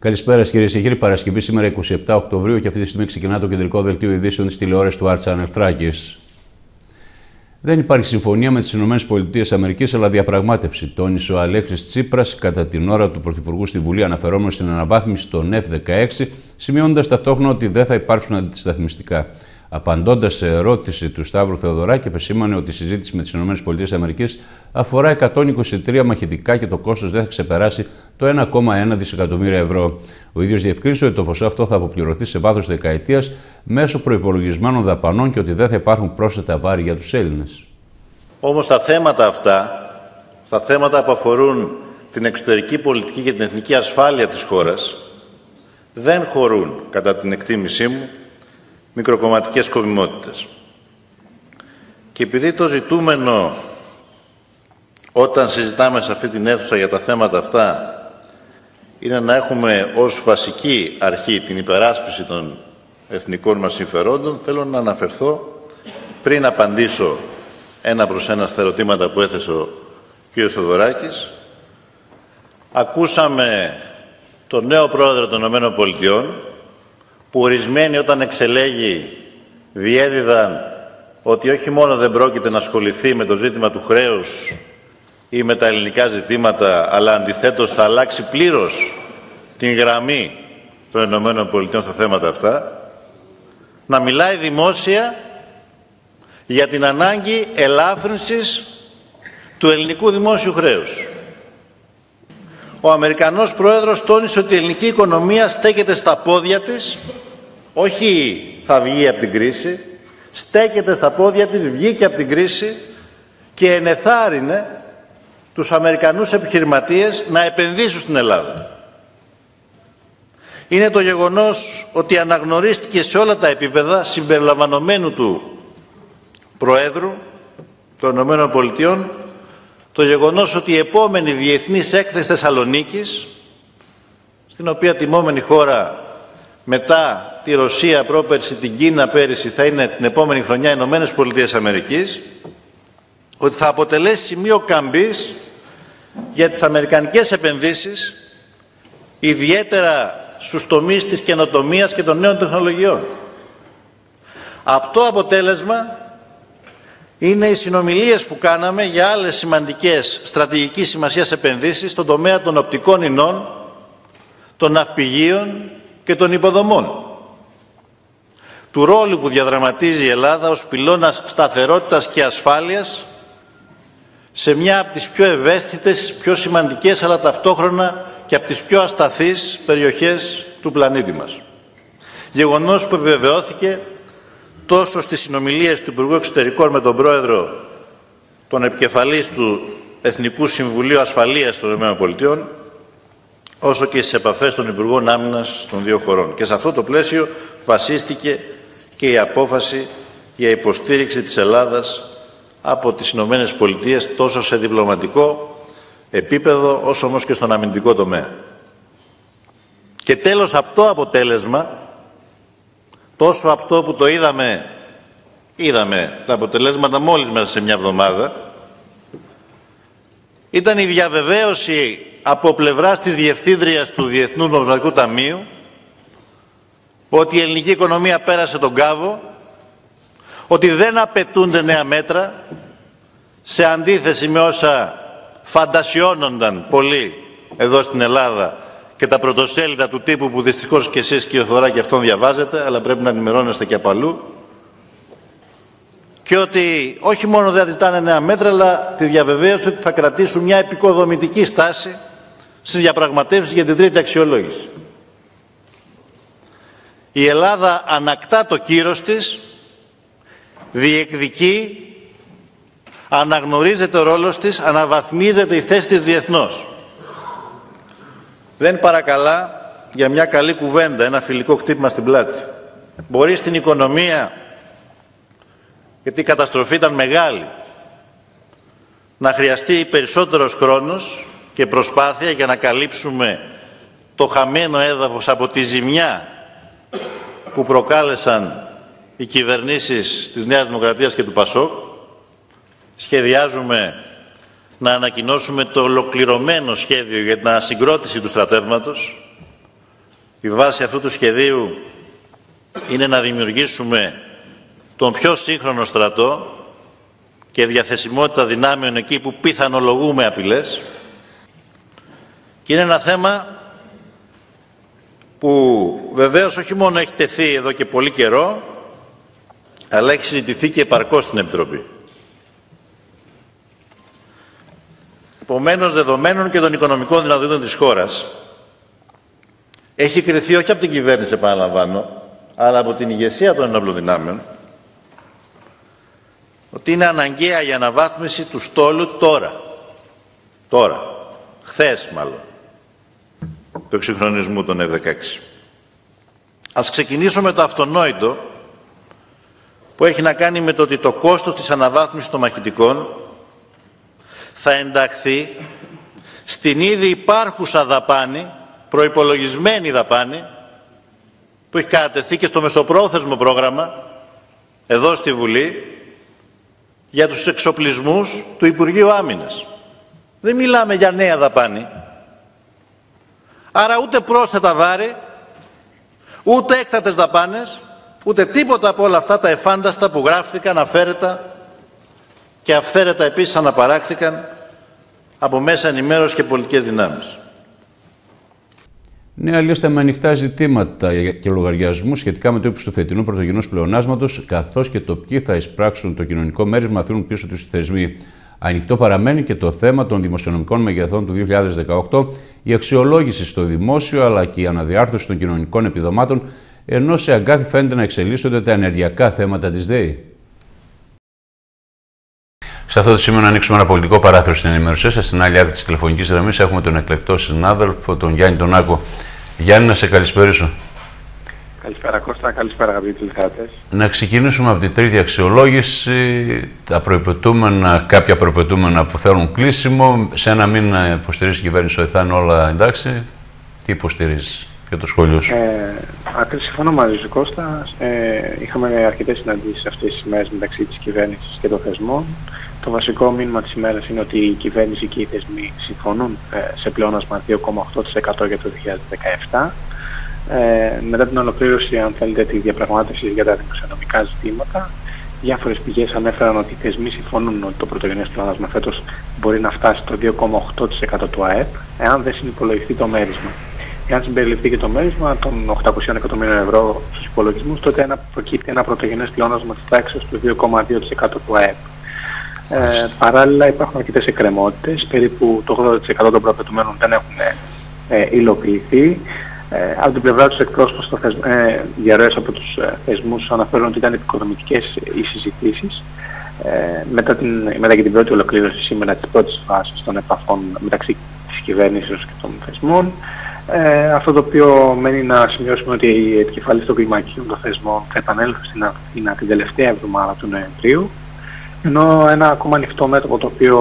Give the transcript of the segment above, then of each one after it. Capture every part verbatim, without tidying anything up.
Καλησπέρα κυρίες και κύριοι. Παρασκευή σήμερα είκοσι επτά Οκτωβρίου και αυτή τη στιγμή ξεκινά το κεντρικό δελτίο ειδήσεων της τηλεόρασης του Art Channel Θράκης. Δεν υπάρχει συμφωνία με τις ΗΠΑ, αλλά διαπραγμάτευση, τόνισε ο Αλέξης Τσίπρας κατά την ώρα του Πρωθυπουργού στη Βουλή, αναφερόμενο στην αναβάθμιση των εφ δεκαέξι, σημειώνοντας ταυτόχρονα ότι δεν θα υπάρξουν αντισταθμιστικά. Απαντώντας σε ερώτηση του Σταύρου Θεοδωράκη, επεσήμανε ότι η συζήτηση με τις ΗΠΑ αφορά εκατόν είκοσι τρία μαχητικά και το κόστος δεν θα ξεπεράσει το ένα κόμμα ένα δισεκατομμύρια ευρώ. Ο ίδιος διευκρίνησε ότι το ποσό αυτό θα αποπληρωθεί σε βάθος δεκαετίας μέσω προϋπολογισμένων δαπανών και ότι δεν θα υπάρχουν πρόσθετα βάρη για τους Έλληνες. Όμως τα θέματα αυτά, στα θέματα που αφορούν την εξωτερική πολιτική και την εθνική ασφάλεια της χώρας, δεν χωρούν, κατά την εκτίμησή μου, μικροκομματικές σκοπιμότητες. Και επειδή το ζητούμενο όταν συζητάμε σε αυτή την αίθουσα για τα θέματα αυτά είναι να έχουμε ως βασική αρχή την υπεράσπιση των εθνικών μας συμφερόντων, θέλω να αναφερθώ, πριν απαντήσω ένα προς ένα στα ερωτήματα που έθεσε ο κ. Θεοδωράκης. Ακούσαμε τον νέο πρόεδρο των ΗΠΑ, που ορισμένοι όταν εξελέγει διέδιδαν ότι όχι μόνο δεν πρόκειται να ασχοληθεί με το ζήτημα του χρέους ή με τα ελληνικά ζητήματα, αλλά αντιθέτως θα αλλάξει πλήρως την γραμμή των ΗΠΑ στα θέματα αυτά, να μιλάει δημόσια για την ανάγκη ελάφρυνσης του ελληνικού δημόσιου χρέους. Ο Αμερικανός πρόεδρος τόνισε ότι η ελληνική οικονομία στέκεται στα πόδια της, όχι θα βγει από την κρίση, στέκεται στα πόδια της, βγήκε από την κρίση και ενεθάρρυνε τους Αμερικανούς επιχειρηματίες να επενδύσουν στην Ελλάδα. Είναι το γεγονός ότι αναγνωρίστηκε σε όλα τα επίπεδα, συμπεριλαμβανομένου του Προέδρου των ΗΠΑ, το γεγονός ότι η επόμενη διεθνής έκθεση Θεσσαλονίκης, στην οποία τιμόμενη χώρα μετά τη Ρωσία πρόπερση, την Κίνα πέρυσι, θα είναι την επόμενη χρονιά οι Ηνωμένες Πολιτείες Αμερικής, ότι θα αποτελέσει σημείο καμπής για τις αμερικανικές επενδύσεις, ιδιαίτερα στους τομείς της καινοτομίας και των νέων τεχνολογιών. Αυτό αποτέλεσμα είναι οι συνομιλίες που κάναμε για άλλες σημαντικές στρατηγικής σημασίας επενδύσεις στον τομέα των οπτικών ινών, των ναυπηγείων και των υποδομών. Του ρόλου που διαδραματίζει η Ελλάδα ως πυλώνας σταθερότητας και ασφάλειας σε μια από τις πιο ευαίσθητες, πιο σημαντικές, αλλά ταυτόχρονα και από τις πιο ασταθείς περιοχές του πλανήτη μας. Γεγονός που επιβεβαιώθηκε τόσο στις συνομιλίες του Υπουργού Εξωτερικών με τον Πρόεδρο, τον επικεφαλής του Εθνικού Συμβουλίου Ασφαλείας των ΗΠΑ, όσο και στις επαφές των Υπουργών Άμυνας των δύο χωρών. Και σε αυτό το πλαίσιο βασίστηκε και η απόφαση για υποστήριξη της Ελλάδας από τις Ηνωμένες Πολιτείες τόσο σε διπλωματικό επίπεδο όσο όμως και στον αμυντικό τομέα. Και τέλος, αυτό αποτέλεσμα, τόσο αυτό που το είδαμε, είδαμε τα αποτελέσματα μόλις μέσα σε μια εβδομάδα, ήταν η διαβεβαίωση από πλευράς της Διευθύντριας του Διεθνούς Νομισματικού Ταμείου ότι η ελληνική οικονομία πέρασε τον κάβο, ότι δεν απαιτούνται νέα μέτρα, σε αντίθεση με όσα φαντασιώνονταν πολλοί εδώ στην Ελλάδα και τα πρωτοσέλιδα του τύπου που δυστυχώς και εσείς, κύριε Θοδωράκη, αυτόν διαβάζετε, αλλά πρέπει να ενημερώνεστε και από αλλού, και ότι όχι μόνο δεν ζητάνε νέα μέτρα, αλλά τη διαβεβαίωση ότι θα κρατήσουν μια επικοδομητική στάση στις διαπραγματεύσεις για την τρίτη αξιολόγηση. Η Ελλάδα ανακτά το κύρος της, διεκδικεί, αναγνωρίζεται ο ρόλος της, αναβαθμίζεται η θέση της διεθνώς. Δεν παρακαλά για μια καλή κουβέντα, ένα φιλικό χτύπημα στην πλάτη. Μπορεί στην οικονομία, γιατί η καταστροφή ήταν μεγάλη, να χρειαστεί περισσότερος χρόνος και προσπάθεια για να καλύψουμε το χαμένο έδαφος από τη ζημιά που προκάλεσαν οι κυβερνήσεις της Νέας Δημοκρατίας και του Πασόκ. Σχεδιάζουμε να ανακοινώσουμε το ολοκληρωμένο σχέδιο για την ανασυγκρότηση του στρατεύματος, Η βάση αυτού του σχεδίου είναι να δημιουργήσουμε τον πιο σύγχρονο στρατό και διαθεσιμότητα δυνάμεων εκεί που πιθανολογούμε απειλές. Και είναι ένα θέμα που βεβαίως όχι μόνο έχει τεθεί εδώ και πολύ καιρό, αλλά έχει συζητηθεί και επαρκώς στην Επιτροπή. Επομένως, δεδομένων και των οικονομικών δυνατοτήτων της χώρας, έχει κριθεί όχι από την κυβέρνηση, επαναλαμβάνω, αλλά από την ηγεσία των ενόπλων δυνάμεων, ότι είναι αναγκαία η αναβάθμιση του στόλου τώρα. Τώρα. Χθες μάλλον. Του εξυγχρονισμού των εφ δεκαέξι. Ας ξεκινήσω με το αυτονόητο, που έχει να κάνει με το ότι το κόστος της αναβάθμισης των μαχητικών θα ενταχθεί στην ήδη υπάρχουσα δαπάνη, προϋπολογισμένη δαπάνη, που έχει κατατεθεί και στο μεσοπρόθεσμο πρόγραμμα, εδώ στη Βουλή, για τους εξοπλισμούς του Υπουργείου Άμυνας. Δεν μιλάμε για νέα δαπάνη. Άρα ούτε πρόσθετα βάρη, ούτε έκτατες δαπάνες, ούτε τίποτα από όλα αυτά τα εφάνταστα που γράφτηκαν, αφαίρετα και αυθαίρετα επίσης αναπαράχθηκαν από μέσα ενημέρωσης και πολιτικές δυνάμεις. Νέα λίστα με ανοιχτά ζητήματα και λογαριασμού σχετικά με το ύψος του φετινού πρωτογενούς πλεονάσματος, καθώς και το ποιοι θα εισπράξουν το κοινωνικό μέρισμα, αφήνουν πίσω τους οι θεσμοί. Ανοιχτό παραμένει και το θέμα των δημοσιονομικών μεγεθών του δύο χιλιάδες δεκαοκτώ, η αξιολόγηση στο δημόσιο αλλά και η αναδιάρθρωση των κοινωνικών επιδομάτων, ενώ σε αγκάθι φαίνεται να εξελίσσονται τα ενεργειακά θέματα της ΔΕΗ. Σε αυτό το σημείο να ανοίξουμε ένα πολιτικό παράθυρο στην ενημέρωσή σας. Στην άλλη άκρη της τηλεφωνικής γραμμής έχουμε τον εκλεκτό συνάδελφο, τον Γιάννη τον Άκο. Γιάννη, να σε καλησπέρισω. Καλησπέρα Κώστα, καλησπέρα αγαπητοί τηλεθεατές. Να ξεκινήσουμε από την τρίτη αξιολόγηση. Τα προϋποτούμενα, κάποια προϋποτούμενα που θέλουν κλείσιμο. Σε ένα μήνα υποστηρίζει η κυβέρνηση ότι θα είναι όλα εντάξει. Τι υποστηρίζει, για το σχόλιο σου? Ε, Ακριβώς συμφωνώ μαζί σου Κώστα. Ε, είχαμε αρκετές συναντήσεις αυτές τις ημέρες μεταξύ της κυβέρνησης και των θεσμών. Το βασικό μήνυμα της ημέρας είναι ότι η κυβέρνηση και οι θεσμοί συμφωνούν ε, σε πλεόνασμα δύο κόμμα οκτώ τοις εκατό για το δύο χιλιάδες δεκαεπτά. Ε, μετά την ολοκλήρωση, αν θέλετε, τη διαπραγμάτευση για τα δημοσιονομικά ζητήματα, διάφορες πηγές ανέφεραν ότι οι θεσμοί συμφωνούν ότι το πρωτογενές πλεόνασμα φέτος μπορεί να φτάσει το δύο κόμμα οκτώ τοις εκατό του ΑΕΠ, εάν δεν συνυπολογιστεί το μέρισμα. Εάν συμπεριληφθεί και το μέρισμα των οκτακοσίων εκατομμύριων ευρώ στους υπολογισμούς, τότε ένα, προκύπτει ένα πρωτογενές πλεόνασμα της τάξης του δύο κόμμα δύο τοις εκατό του ΑΕΠ. Ε, παράλληλα υπάρχουν αρκετές εκκρεμότητες, περίπου το ογδόντα τοις εκατό των προαπαιτουμένων δεν έχουν ε, υλοποιηθεί. Ε, από την πλευρά τους εκπρόσωπους των θεσμ, ε, διαρροές από τους ε, θεσμούς αναφέρουν ότι ήταν επικοδομητικές οι συζητήσεις. Ε, μετά, την, μετά και την πρώτη ολοκλήρωση σήμερα της πρώτης φάσης των επαφών μεταξύ της κυβέρνησης και των θεσμών. Ε, αυτό το οποίο μένει να σημειώσουμε ότι οι επικεφαλής των κλιμακίων των θεσμών θα επανέλθουν στην Αθήνα την τελευταία εβδομάδα του Νοεμβρίου. Ενώ ένα ακόμα ανοιχτό μέτωπο το οποίο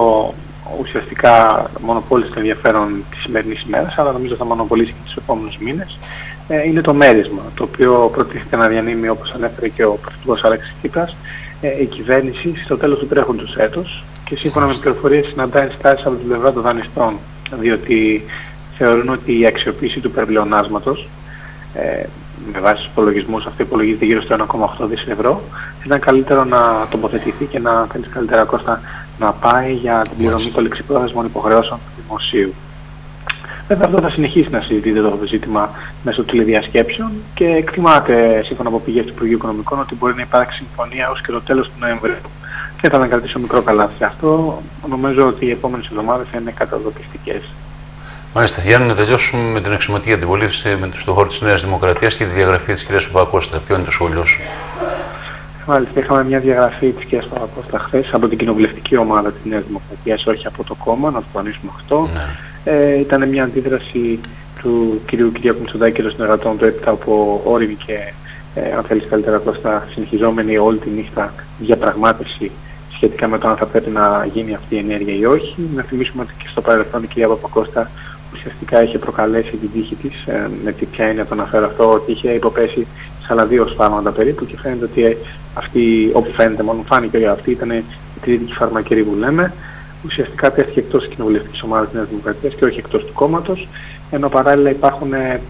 ουσιαστικά μονοπόλησε το ενδιαφέρον της σημερινής ημέρας, αλλά νομίζω θα μονοπολίσει και τους επόμενους μήνες, ε, είναι το μέρισμα, το οποίο προτίθεται να διανύμει, όπως ανέφερε και ο Πρωθυπουργός Αλέξης Τσίπρας, ε, η κυβέρνηση στο τέλος του τρέχοντος έτους και σύμφωνα με τις πληροφορίες συναντά ενστάσεις από την πλευρά των δανειστών, διότι θεωρούν ότι η αξιοποίηση του υπερπλεονάσματος, ε, με βάση τους υπολογισμούς, αυτό υπολογίζεται γύρω στο ένα κόμμα οκτώ δισεκατομμύρια ευρώ, ήταν καλύτερο να τοποθετηθεί και να θέλει καλύτερα Κώστα να πάει για την πληρωμή των ληξιπρόθεσμων υποχρεώσεων του δημοσίου. Βέβαια αυτό θα συνεχίσει να συζητείται το ζήτημα μέσω τηλεδιασκέψεων και εκτιμάται σύμφωνα από πηγές του Υπουργείου Οικονομικών ότι μπορεί να υπάρξει συμφωνία ως και το τέλος του Νοεμβρίου. Και θα κρατήσω μικρό καλάθι. Αυτό νομίζω ότι οι επόμενες εβδομάδες θα είναι καταδοκιστικές. Μάλιστα. Γιάννη, να τελειώσουμε με την αξιωματική αντιπολίτευση στον χώρο της Νέας Δημοκρατίας και τη διαγραφή της κυρίας Παπακώστα. Ποιο είναι το σχόλιο σου? Μάλιστα, είχαμε μια διαγραφή της κυρίας Παπακώστα χθες από την κοινοβουλευτική ομάδα της Νέας Δημοκρατίας, όχι από το κόμμα, να το τονίσουμε αυτό. Ναι. Ε, ήταν μια αντίδραση του κυρίου Κυριάκου Μητσοτάκη και των συνεργατών του ΕΠΤΑ, όπου όριμη και, ε, αν θέλεις καλύτερα Κώστα, συνεχιζόμενη όλη τη νύχτα διαπραγμάτευση σχετικά με το αν θα πρέπει να γίνει αυτή η ενέργεια ή όχι. Να θυμίσουμε ότι και στο παρελθόν η κυρία Παπακώστα ουσιαστικά είχε προκαλέσει την τύχη της, ε, με τι ποια είναι το αναφέρω αυτό, ότι είχε υποπέσει σε άλλα δύο σφάλματα περίπου και φαίνεται ότι αυτή, όπου φαίνεται μόνο φάνηκε ότι αυτή ήταν η τρίτη φαρμακερή που λέμε, ουσιαστικά τέθηκε εκτός της κοινοβουλευτικής ομάδας της Νέας Δημοκρατίας και όχι εκτός του κόμματος, ενώ παράλληλα υπάρχουν ε,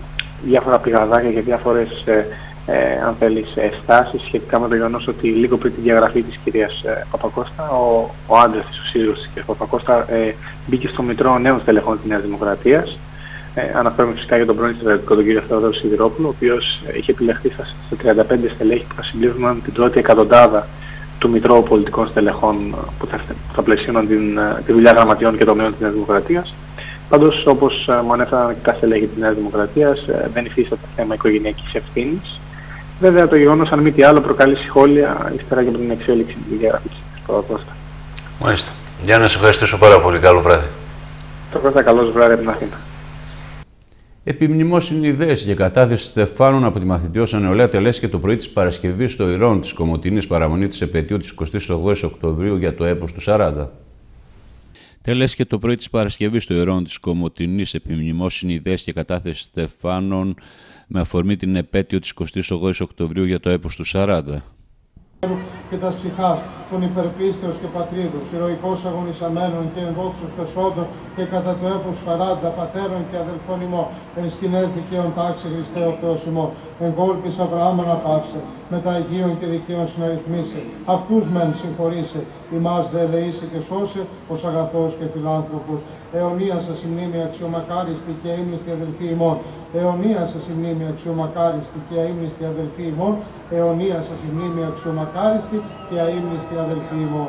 διάφορα πηγαδάκια και διάφορες ε, ε, αν θέλεις, στάσεις σχετικά με το γεγονός ότι λίγο πριν τη διαγραφή της κυρίας ε, Παπακώστα, ο, ο άντρας της, ο σύζυγος της κυρίας Παπακώστα, ε, μπήκε στο Μητρό Νέων Στελεχών της Νέας Δημοκρατίας. Ε, αναφέρομαι φυσικά για τον πρώην στρατιωτικό, τον κύριο Θεόδωρο Σιδηρόπουλο, ο οποίος ε, είχε επιλεχθεί στα, στα τριάντα πέντε στελέχη που θα συμπλήρωναν την πρώτη εκατοντάδα του Μητρώου Πολιτικών Στελεχών που θα, θα πλαισίωναν την, τη δουλειά γραμματιών και τομέων της Νέας Δημοκρατίας. Πάντως, όπως μου ανέφεραν αρκετά στελέχη της Νέας Δημοκρατίας, δεν υφίσταται θέμα οικογενειακής ευθύνης. Βέβαια, το γεγονός, αν μη τι άλλο, προκαλεί σχόλια ύστερα και από την εξέλιξη της διαγραφής της Παπακώστα. Μάλιστα. Γιάννη, να σε ευχαριστήσω πάρα πολύ. Καλό βράδυ. Το Κώστα, καλώς βράδυ από την Αθήνα. Επιμνημόσυνη ιδέες για κατάθεση Στεφάνων από τη Μαθητιώσα Νεολαία τελέστηκε το πρωί της Παρασκευής στο Ηρών της Κομοτηνής παραμονή της επετείου της εικοστής ογδόης Οκτωβρίου για το έπος του σαράντα. Τελέστηκε το πρωί της Παρασκευής στο Ηρών της Κομοτηνής επιμνημόσυνη ιδέες και κατάθεση Στεφάνων με αφορμή την επέτειο της εικοστής ογδόης Οκτωβρίου για το έπος του σαράντα. Και τα ψυχάς των υπερπίστεως και πατρίδος, ηρωικώς αγωνισαμένων και ενδόξους πεσόντων και κατά το έπος σαράντα πατέρων και αδελφών ημών, εν σκηνές δικαίων τάξη Χριστέ ο Θεός ημών, εν κόλπης Αβραάμ αναπαύσε, μετά Αγίων και δικαίων συναριθμίσε, αυτούς μεν συγχωρήσε, ημάς δε ελεήσε και σώσε, ως αγαθός και φιλάνθρωπος, αιωνία σας η μνήμη αξιομακάριστη και αείμνηστη αδελφοί ημών, αιωνία σας η μνήμη αξιομακάριστη και αείμνηστη αδελφοί ημών, αιωνία σας η μνήμη αξιομακάριστη και αείμνηστη αδελφοί ημών.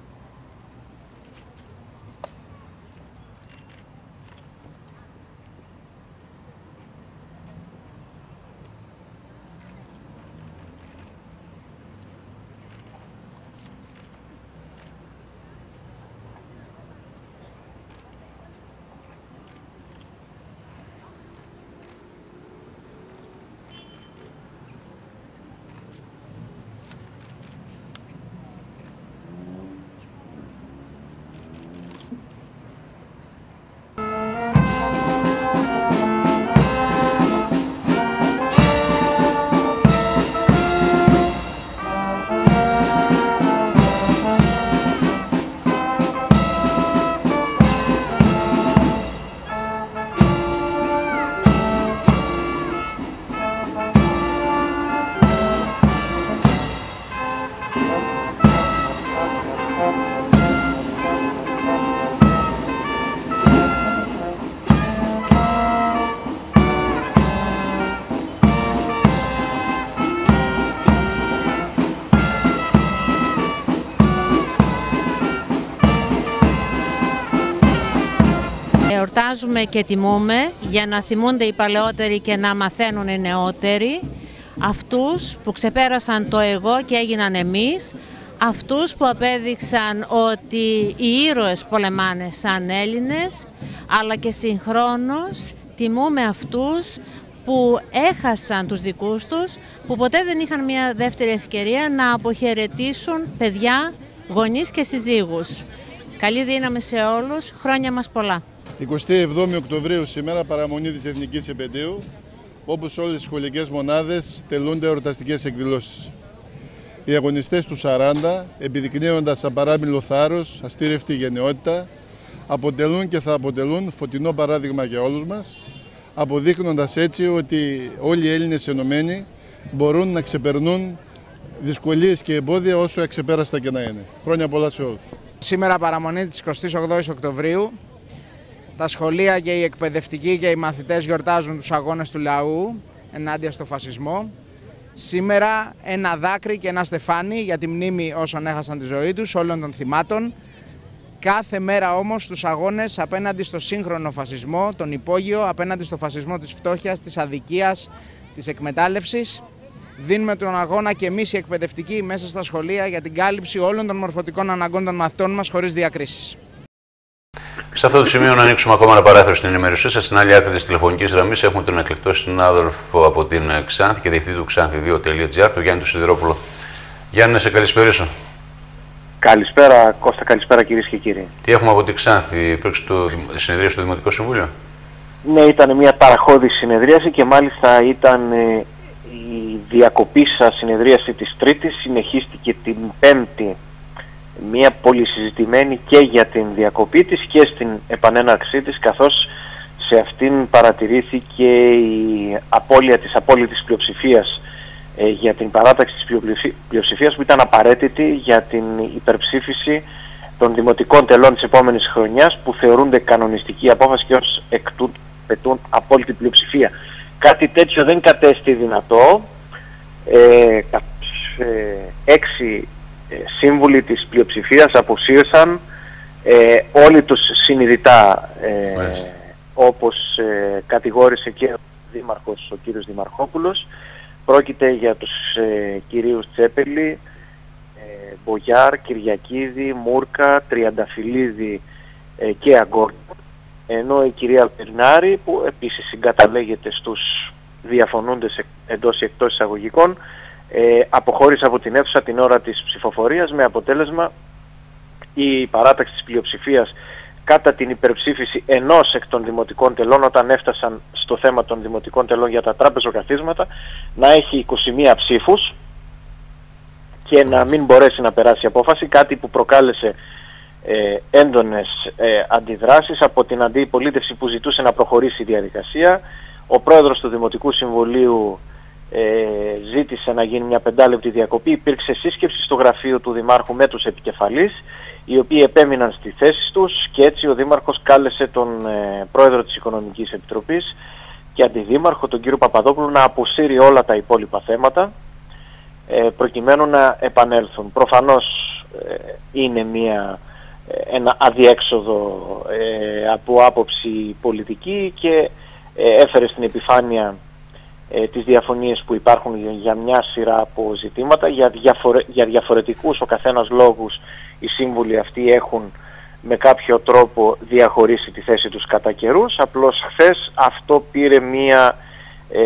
Εορτάζουμε και τιμούμε για να θυμούνται οι παλαιότεροι και να μαθαίνουν οι νεότεροι, αυτούς που ξεπέρασαν το εγώ και έγιναν εμείς, αυτούς που απέδειξαν ότι οι ήρωες πολεμάνε σαν Έλληνες, αλλά και συγχρόνως τιμούμε αυτούς που έχασαν τους δικούς τους, που ποτέ δεν είχαν μια δεύτερη ευκαιρία να αποχαιρετήσουν παιδιά, γονείς και συζύγους. Καλή δύναμη σε όλους, χρόνια μας πολλά. εικοστή εβδόμη Οκτωβρίου σήμερα, παραμονή της Εθνικής Επετείου, όπου σε όλες τις σχολικές μονάδες τελούνται εορταστικές εκδηλώσεις. Οι αγωνιστές του σαράντα, επιδεικνύοντας απαράμιλο θάρρος, αστήρευτη γενναιότητα, αποτελούν και θα αποτελούν φωτεινό παράδειγμα για όλους μας, αποδείχνοντας έτσι ότι όλοι οι Έλληνες ενωμένοι μπορούν να ξεπερνούν δυσκολίες και εμπόδια όσο αξεπέραστα και να είναι. Χρόνια πολλά σε όλους. Σήμερα παραμονή της εικοστής ογδόης Οκτωβρίου, τα σχολεία και οι εκπαιδευτικοί και οι μαθητές γιορτάζουν τους αγώνες του λαού ενάντια στο φασισμό. Σήμερα ένα δάκρυ και ένα στεφάνι για τη μνήμη όσων έχασαν τη ζωή τους, όλων των θυμάτων. Κάθε μέρα όμως τους αγώνες απέναντι στο σύγχρονο φασισμό, τον υπόγειο, απέναντι στο φασισμό της φτώχειας, της αδικίας, της εκμετάλλευσης. Δίνουμε τον αγώνα και εμείς οι εκπαιδευτικοί μέσα στα σχολεία για την κάλυψη όλων των μορφωτικών αναγκών των μαθητών μας χωρίς διακρίσεις. Σε αυτό το σημείο να ανοίξουμε ακόμα ένα παράθυρο στην ενημέρωσή σας. Στην άλλη άκρη της τηλεφωνικής γραμμής έχουμε τον εκλεκτό συνάδελφο από την Ξάνθη και διευθυντή του Ξάνθη δύο τελεία τζι άρ, τον Γιάννη του Σιδηρόπουλο. Γιάννη, να σε καλησπερίσω. Καλησπέρα Κώστα, καλησπέρα κυρίες και κύριοι. Τι έχουμε από την Ξάνθη, υπήρξε το συνεδρία στο Δημοτικό Συμβούλιο? Ναι, ήταν μια παραχώδη συνεδρίαση και μάλιστα ήταν ε, η διακοπήσα συνεδρίαση της Τρίτης, συνεχίστηκε την Πέμπτη. Μια πολύ συζητημένη και για την διακοπή της και στην επανέναρξή της, καθώς σε αυτήν παρατηρήθηκε η απώλεια της απόλυτης πλειοψηφίας ε, για την παράταξη της πλειοψηφίας που ήταν απαραίτητη για την υπερψήφιση των δημοτικών τελών της επόμενης χρονιάς, που θεωρούνται κανονιστική απόφαση και ως εκ τούτου πετούν απόλυτη πλειοψηφία. Κάτι τέτοιο δεν κατέστη δυνατό. Ε, ε, έξι ε, σύμβουλοι της πλειοψηφίας αποσίρσαν, ε, όλοι τους συνειδητά, ε, όπως ε, κατηγόρησε και ο Δήμαρχος, ο κύριος Δημαρχόπουλος. Πρόκειται για τους ε, κυρίους Τσέπελη, ε, Μπογιάρ, Κυριακίδη, Μούρκα, Τριανταφυλλίδη ε, και Αγκόρνη, ενώ η κυρία Αλπερνάρη, που επίσης συγκαταλέγεται στους διαφωνούντες εντός ή εκτός εισαγωγικών, ε, αποχώρησε από την αίθουσα την ώρα της ψηφοφορίας, με αποτέλεσμα η παράταξη της πλειοψηφίας κατά την υπερψήφιση ενός εκ των δημοτικών τελών, όταν έφτασαν στο θέμα των δημοτικών τελών για τα τράπεζοκαθίσματα, να έχει είκοσι μία ψήφους και να μην μπορέσει να περάσει η απόφαση, κάτι που προκάλεσε ε, έντονες ε, αντιδράσεις από την αντιπολίτευση που ζητούσε να προχωρήσει η διαδικασία. Ο πρόεδρος του Δημοτικού Συμβουλίου ε, ζήτησε να γίνει μια πεντάλεπτη διακοπή. Υπήρξε σύσκεψη στο γραφείο του Δημάρχου με τους επικεφαλείς, οι οποίοι επέμειναν στη θέση τους, και έτσι ο Δήμαρχος κάλεσε τον ε, πρόεδρο της Οικονομικής Επιτροπής και αντιδήμαρχο, τον κύριο Παπαδόπουλο, να αποσύρει όλα τα υπόλοιπα θέματα ε, προκειμένου να επανέλθουν. Προφανώς ε, είναι μια, ε, ένα αδιέξοδο ε, από άποψη πολιτική και ε, έφερε στην επιφάνεια ε, τις διαφωνίες που υπάρχουν για, για μια σειρά από ζητήματα. Για, διαφορε, για διαφορετικούς ο καθένας λόγους οι σύμβουλοι αυτοί έχουν με κάποιο τρόπο διαχωρίσει τη θέση τους κατά καιρούς. Απλώς χθες αυτό πήρε μία ε,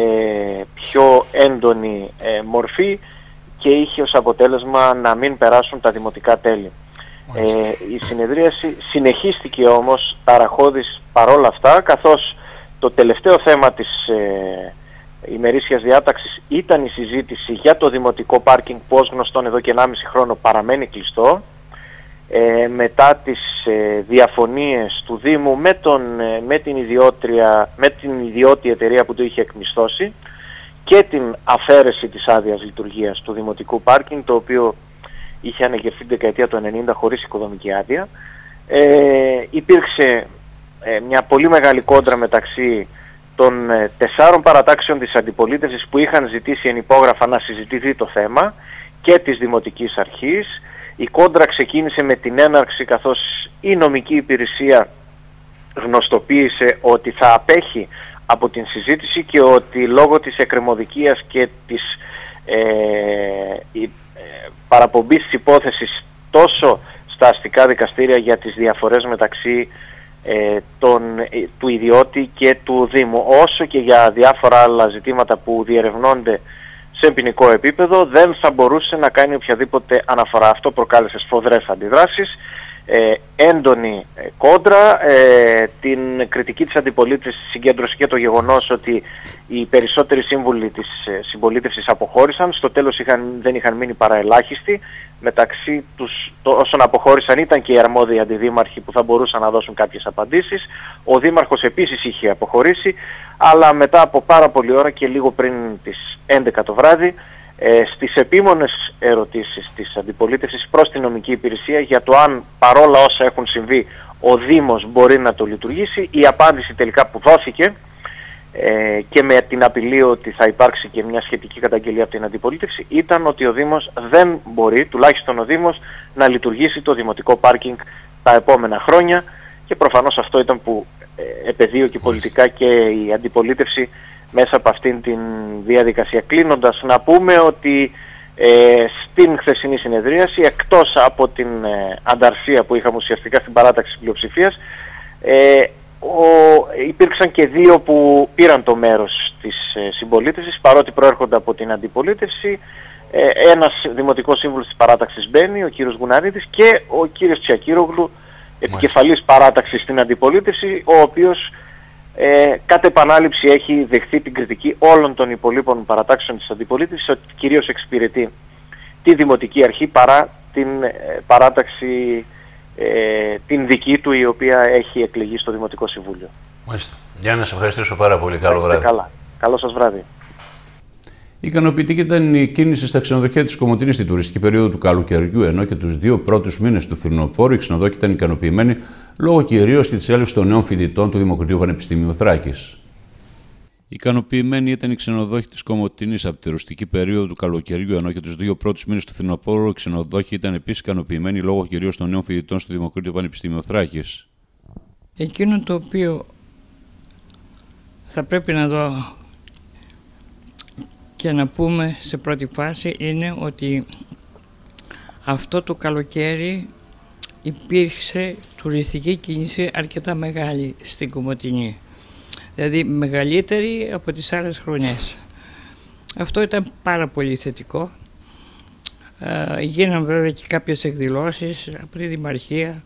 πιο έντονη ε, μορφή και είχε ως αποτέλεσμα να μην περάσουν τα δημοτικά τέλη. Ε, η συνεδρίαση συνεχίστηκε όμως ταραχώδης παρόλα αυτά, καθώς το τελευταίο θέμα της ε, ημερήσιας διάταξης ήταν η συζήτηση για το δημοτικό πάρκινγκ, που ως γνωστόν εδώ και ενάμιση χρόνο παραμένει κλειστό. Ε, μετά τις ε, διαφωνίες του Δήμου με, τον, ε, με, την ιδιότρια, με την ιδιώτη εταιρεία που το είχε εκμισθώσει και την αφαίρεση της άδειας λειτουργίας του δημοτικού πάρκινγκ, το οποίο είχε ανεγερθεί την δεκαετία του ενενήντα χωρίς οικοδομική άδεια, ε, υπήρξε ε, μια πολύ μεγάλη κόντρα μεταξύ των ε, τεσσάρων παρατάξεων της αντιπολίτευσης που είχαν ζητήσει εν υπόγραφα να συζητηθεί το θέμα και της Δημοτικής Αρχής. Η κόντρα ξεκίνησε με την έναρξη, καθώς η νομική υπηρεσία γνωστοποίησε ότι θα απέχει από την συζήτηση και ότι λόγω της εκκρεμωδικίας και της ε, η, ε, παραπομπής της υπόθεσης τόσο στα αστικά δικαστήρια για τις διαφορές μεταξύ ε, των, ε, του ιδιώτη και του Δήμου, όσο και για διάφορα άλλα ζητήματα που διερευνώνται σε ποινικό επίπεδο, δεν θα μπορούσε να κάνει οποιαδήποτε αναφορά. Αυτό προκάλεσε σφοδρές αντιδράσεις, ε, έντονη ε, κόντρα, ε, την κριτική της αντιπολίτευσης συγκέντρωσε και το γεγονός ότι οι περισσότεροι σύμβουλοι της ε, συμπολίτευσης αποχώρησαν. Στο τέλος είχαν, δεν είχαν μείνει παρά ελάχιστοι. Μεταξύ τους το, όσων αποχώρησαν ήταν και οι αρμόδιοι αντιδήμαρχοι που θα μπορούσαν να δώσουν κάποιες απαντήσεις. Ο Δήμαρχος επίσης είχε αποχωρήσει, αλλά μετά από πάρα πολλή ώρα και λίγο πριν τις έντεκα το βράδυ, ε, στις επίμονες ερωτήσεις της αντιπολίτευσης προς την νομική υπηρεσία για το αν παρόλα όσα έχουν συμβεί ο Δήμος μπορεί να το λειτουργήσει, η απάντηση τελικά που δόθηκε ε, και με την απειλή ότι θα υπάρξει και μια σχετική καταγγελία από την αντιπολίτευση ήταν ότι ο Δήμος δεν μπορεί, τουλάχιστον ο Δήμος, να λειτουργήσει το δημοτικό πάρκινγκ τα επόμενα χρόνια, και προφανώς αυτό ήταν που ε, επεδίωκε πολιτικά και η αντιπολίτευση μέσα από αυτήν την διαδικασία. Κλείνοντας, να πούμε ότι ε, στην χθεσινή συνεδρίαση, εκτός από την ε, ανταρσία που είχαμε ουσιαστικά στην παράταξη της πλειοψηφίας, ε, ο, υπήρξαν και δύο που πήραν το μέρος της ε, συμπολίτευσης, παρότι προέρχονται από την αντιπολίτευση. Ε, ένας δημοτικός σύμβουλος της παράταξης μπαίνει, ο κύριος Γουναρίδης, και ο κύριος Τσιακύρογλου, επικεφαλής παράταξης στην αντιπολίτευση, ο οποίος ε, κατ' επανάληψη έχει δεχθεί την κριτική όλων των υπολείπων παρατάξεων της αντιπολίτευσης, ότι κυρίως εξυπηρετεί τη Δημοτική Αρχή παρά την ε, παράταξη ε, την δική του, η οποία έχει εκλεγεί στο Δημοτικό Συμβούλιο. Μάλιστα. Γιάννη, σε ευχαριστήσω πάρα πολύ. Καλό βράδυ. Καλά. Καλό σας βράδυ. Ικανοποιητική ήταν η κίνηση στα ξενοδοχεία της Κομοτηνής στην τουριστική περίοδο του καλοκαιριού, ενώ και τους δύο πρώτους μήνες του φθινοπόρου οι ξενοδόχοι ήταν ικανοποιημένοι λόγω κυρίως και της έλευσης των νέων φοιτητών του Δημοκρατίου Πανεπιστημίου Θράκης. Ικανοποιημένοι ήταν οι ξενοδόχοι της Κομοτηνής από τη τουριστική περίοδο του καλοκαιριού, ενώ και τους δύο πρώτους μήνες του φθινοπόρου οι ξενοδόχοι ήταν επίσης ικανοποιημένοι λόγω κυρίως των νέων φοιτητών στο Δημοκρατίου Πανεπιστημίου Θράκης. Εκείνο το οποίο θα πρέπει να δω και να πούμε σε πρώτη φάση είναι ότι αυτό το καλοκαίρι υπήρξε τουριστική κίνηση αρκετά μεγάλη στην Κομοτηνή, δηλαδή μεγαλύτερη από τις άλλες χρονιές. Αυτό ήταν πάρα πολύ θετικό. Ε, γίναν βέβαια και κάποιες εκδηλώσεις από τη Δημαρχία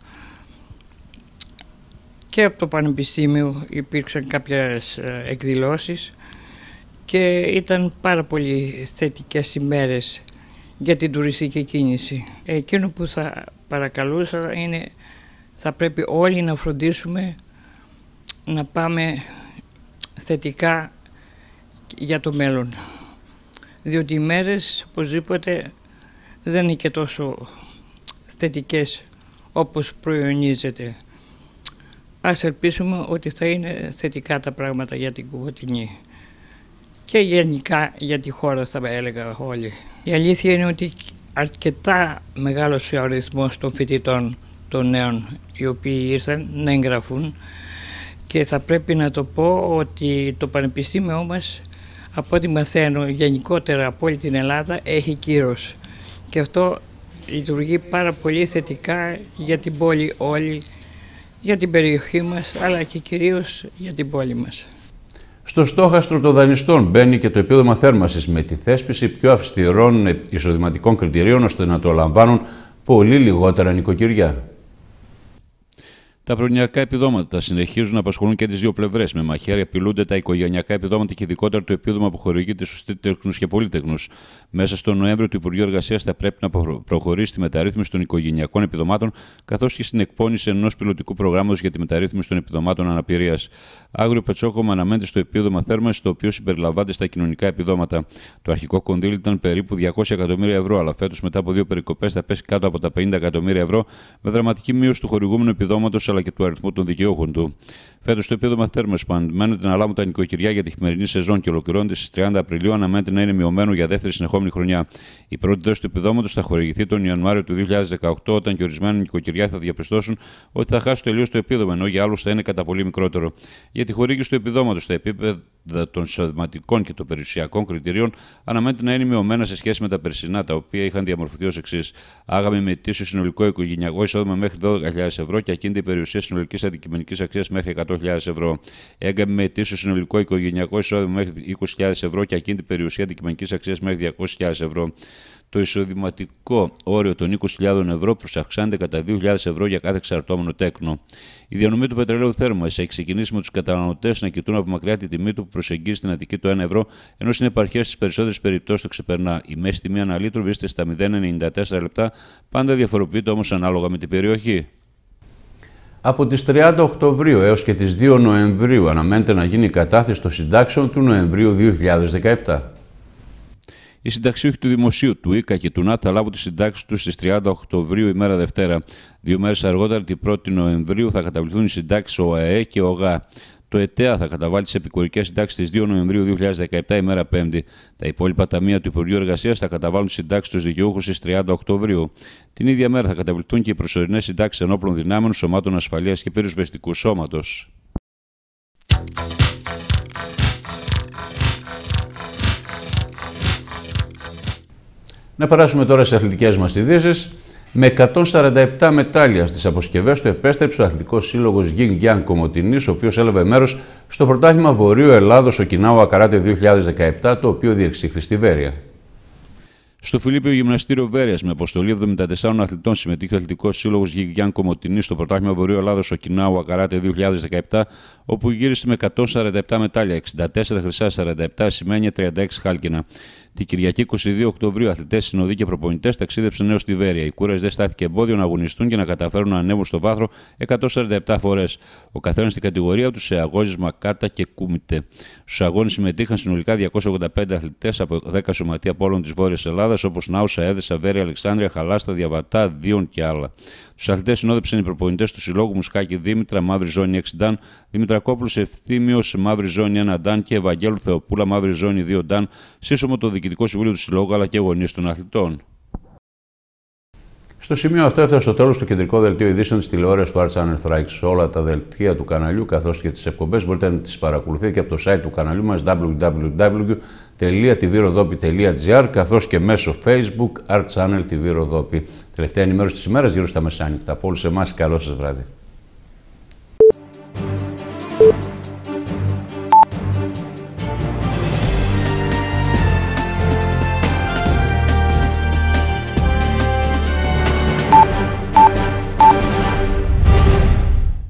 και από το Πανεπιστήμιο υπήρξαν κάποιες εκδηλώσεις και ήταν πάρα πολύ θετικές ημέρες για την τουριστική κίνηση. Εκείνο που θα παρακαλούσα είναι θα πρέπει όλοι να φροντίσουμε να πάμε θετικά για το μέλλον, διότι οι μέρες οπωσδήποτε δεν είναι και τόσο θετικές όπως προϊονίζεται. Ας ελπίσουμε ότι θα είναι θετικά τα πράγματα για την Κομοτηνή και γενικά για τη χώρα, θα έλεγα όλοι. Η αλήθεια είναι ότι αρκετά μεγάλος ο αριθμός των φοιτητών των νέων οι οποίοι ήρθαν να εγγραφούν και θα πρέπει να το πω ότι το Πανεπιστήμιό μας, από ό,τι μαθαίνω γενικότερα από όλη την Ελλάδα, έχει κύρος και αυτό λειτουργεί πάρα πολύ θετικά για την πόλη όλη, για την περιοχή μας, αλλά και κυρίως για την πόλη μας. Στο στόχαστρο των δανειστών μπαίνει και το επίδομα θέρμανσης με τη θέσπιση πιο αυστηρών εισοδηματικών κριτηρίων ώστε να το λαμβάνουν πολύ λιγότερα νοικοκυριά. Τα προνοιακά επιδόματα συνεχίζουν να απασχολούν και τις δύο πλευρές. Με μαχαίρι απειλούνται τα οικογενειακά επιδόματα και ειδικότερα το επίδομα που χορηγείται στους τρίτεχνους και πολύτεχνους. Μέσα στον Νοέμβριο, το Υπουργείο Εργασίας θα πρέπει να προχωρήσει στη μεταρρύθμιση των οικογενειακών επιδομάτων, καθώς και στην εκπόνηση ενός πιλωτικού προγράμματος για τη μεταρρύθμιση των επιδομάτων αναπηρίας. Άγριο Πετσόκομμα αναμένεται στο επίδομα θέρμανσης, το οποίο συμπεριλαμβάνεται στα κοινωνικά επιδόματα. Το αρχικό κονδύλι ήταν περίπου διακόσια εκατομμύρια ευρώ, αλλά φέτος μετά από δύο περικοπές θα πέσει κάτω από τα πενήντα εκατομμύρια ευρώ, με δραματική μείωση του χορηγούμενου επιδόματος αλλά και του αριθμού των δικαιούχων του. Φέτος το επίδομα θέρμανσης που αναμένεται να λάβουν τα νοικοκυριά για τη χειμερινή σεζόν και ολοκληρώνεται στις τριάντα Απριλίου αναμένεται να είναι μειωμένο για δεύτερη συνεχόμενη χρονιά. Η πρώτη δόση του επιδόματος θα χορηγηθεί τον Ιανουάριο του δύο χιλιάδες δεκαοκτώ, όταν και ορισμένα νοικοκυριά θα διαπιστώσουν ότι θα χάσουν τελείως το επίδομα, ενώ για άλλους θα είναι κατά πολύ μικρότερο. Για τη χορήγηση του επιδόματος στα επίπεδα των εισοδηματικών και των περιουσιακών κριτηρίων αναμένεται να είναι μειωμένα σε σχέση με τα περσινά, τα οποία είχαν διαμορφωθεί ως εξής: άγαμη με ετήσιο συνολικό οικογενειακό εισόδημα μέχρι δώδεκα χιλιάδες ευρώ και ακίνητη περιουσία συνολικής αντικειμενικής αξίας μέχρι εκατό χιλιάδες ευρώ. Έγκαμη με ετήσιο συνολικό οικογενειακό εισόδημα μέχρι είκοσι χιλιάδες ευρώ και ακίνητη περιουσία αντικειμενικής αξίας μέχρι διακόσιες χιλιάδες ευρώ. Το εισοδηματικό όριο των είκοσι χιλιάδες ευρώ προσαυξάνεται κατά δύο χιλιάδες ευρώ για κάθε εξαρτώμενο τέκνο. Η διανομή του πετρελαίου θέρμανσης έχει ξεκινήσει με τους καταναλωτές να κοιτούν από μακριά τη τιμή του που προσεγγίζει στην Αττική το ένα ευρώ, ενώ στην επαρχία στις περισσότερες περιπτώσεις το ξεπερνά. Η μέση τιμή ανά λίτρο βρίσκεται στα μηδέν κόμμα ενενήντα τέσσερα λεπτά, πάντα διαφοροποιείται όμως ανάλογα με την περιοχή. Από τις τριάντα Οκτωβρίου έως και τις δύο Νοεμβρίου αναμένεται να γίνει η κατάθεση των συντάξεων του Νοεμβρίου δύο χιλιάδες δεκαεπτά. Οι συνταξιούχοι του Δημοσίου, του ΙΚΑ και του ΝΑΤ θα λάβουν τις συντάξεις τους στις τριάντα Οκτωβρίου, ημέρα Δευτέρα. Δύο μέρες αργότερα, την πρώτη Νοεμβρίου, θα καταβληθούν οι συντάξεις ΟΑΕ και ΟΓΑ. Το ΕΤΕΑ θα καταβάλει τις επικουρικές συντάξεις στις δύο Νοεμβρίου δύο χιλιάδες δεκαεπτά, ημέρα Πέμπτη. Τα υπόλοιπα ταμεία του Υπουργείου Εργασίας θα καταβάλουν τις συντάξεις στους δικαιούχους στις τριάντα Οκτωβρίου. Την ίδια μέρα θα καταβληθούν και οι προσωρινές συντάξεις ενόπλων δυνάμεων, σωμάτων ασφαλείας και πυροσβεστικού σώματος. Να περάσουμε τώρα στις αθλητικές μας ειδήσεις. Με εκατόν σαράντα επτά μετάλλια στις αποσκευές του επέστρεψε ο Αθλητικός Σύλλογος Yin Yang Κομοτηνής, ο οποίος έλαβε μέρος στο πρωτάθλημα Βορείου Ελλάδος Οκινάουα Καράτε δύο χιλιάδες δεκαεπτά, το οποίο διεξήχθη στη Βέρεια. Στο Φιλίππιο Γυμναστήριο Βέρειας, με αποστολή εβδομήντα τεσσάρων αθλητών, συμμετείχε ο Αθλητικός Σύλλογος Yin Yang Κομοτηνής στο πρωτάθλημα Βορείου Ελλάδος Οκινάουα Καράτε δύο χιλιάδες δεκαεπτά, όπου γύρισε με εκατόν σαράντα επτά μετάλλια, εξήντα τέσσερα χρυσά, σαράντα επτά ασημένια, τριάντα έξι χάλκινα. Την Κυριακή είκοσι δύο Οκτωβρίου, αθλητές, συνοδοί και προπονητές ταξίδεψαν έως τη Βέρεια. Οι Κούρας δεν στάθηκε εμπόδιο να αγωνιστούν και να καταφέρουν να ανέβουν στο βάθρο εκατόν σαράντα επτά φορές. Ο καθένας στην κατηγορία του σε αγώνισμα κάτα και κούμιτε. Στους αγώνες συμμετείχαν συνολικά διακόσιοι ογδόντα πέντε αθλητές από δέκα σωματεία πόλων της Βόρειας Ελλάδας, όπως Νάουσα, Έδεσα, Βέρεια, Αλεξάνδρεια, Χαλάστα, Διαβατά, Δίων και άλλα. Τους αθλητές συνόδεψαν οι προπονητές του Συλλόγου Μουσκάκη Δήμητρα, Μαύρη Ζώνη έξι Νταν, Δημητρακόπουλος Ευθύμιος, Μαύρη Ζώνη ένα Νταν και Ευαγγέλου Θεοπούλα, Μαύρη Ζώνη δύο Νταν, σύσσωμο το Διοικητικό Συμβούλιο του Συλλόγου αλλά και γονείς των αθλητών. Στο σημείο αυτό έφτασε στο τέλος το κεντρικό δελτίο ειδήσεων της τηλεόρασης του Arts Thrax. Όλα τα δελτία του καναλιού καθώς και τις εκπομπές μπορείτε να τις παρακολουθείτε και από το site του καναλιού μας double-u double-u double-u τελεία τι βι ροδόπι τελεία τζι άρ καθώς και μέσω Facebook Art Channel τι βι Ροδόπι. Τελευταία ενημέρωση της ημέρας γύρω στα μεσάνυχτα. Από όλους εμάς, καλό σας βράδυ.